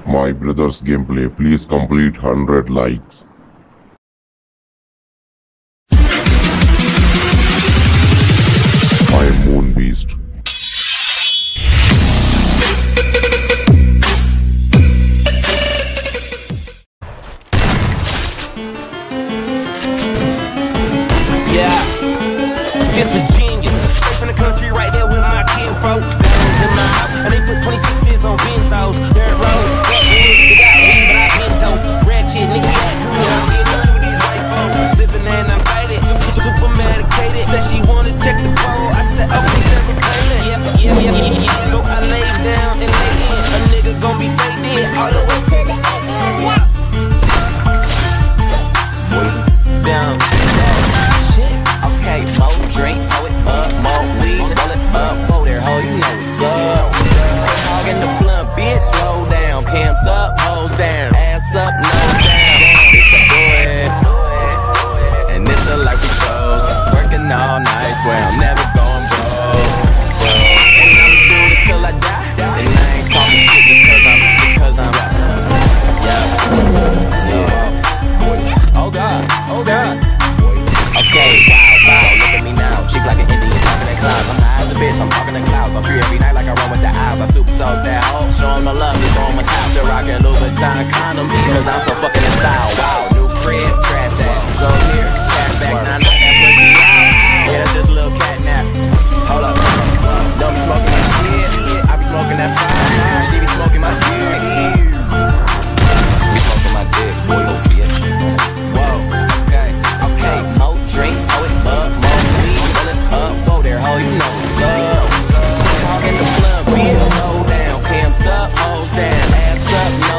my brother's gameplay. Please complete 100 likes. I am Moon Beast. Yeah, this a genius. Straight from the country right there with my kinfolk. Diamonds in my mouth, and they put 26s on benzos. Dirt roads, wet woods, they got weed, but I been dope. Ratchet, nigga, act cool, I'm getting money with these white folks. Sipping and I'm faded, super medicated. Said she wanna check the pole, I said, okay, seven payment. Yeah. So I lay down and lay in. A nigga gon' be faded all the way to the end. Down. Okay, more drink, pour it up, more weed, roll it up, whoa there, ho, you know what's up. Hogging the blunt, bitch, slow down, cams up, hoes down, ass up, nose down, bitch, I do it. And this the life we chose, working all night, swear I'm never going broke. And I'ma do this till I die, and I ain't talking shit just cause I'm yeah. Oh God. Okay, wow, look at me now. Cheap like an Indian talking in clouds. I'm high as a bitch, I'm talking in clouds. I'm free every night like I run with the eyes. I super sold that hoe. Show 'em the love, just on my top. Still rockin' Louboutin condoms, cause I'm so fucking in style. Wow, new crib, trash that. Go here, cash back, now knock that pussy out. Yeah, that's just a little cat nap. Hold up, don't be smoking my shit. I be smoking that fire. She be smoking my dick. Be smoking my dick, boy, bitch. Whoa, okay, more drink, pour it up, more weed, roll it up, whoa there, ho, you know what's up. Hogging the blunt, bitch, slow down, cams up, hoes down, ass up,